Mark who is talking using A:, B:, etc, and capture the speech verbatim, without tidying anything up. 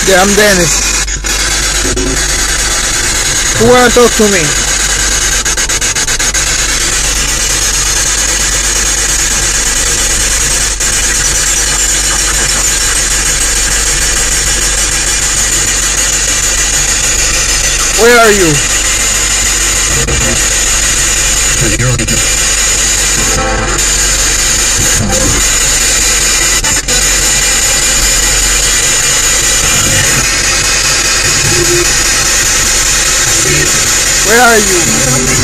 A: Yeah, I'm Dennis. Who wanna talk to me? Where are you? Where are you?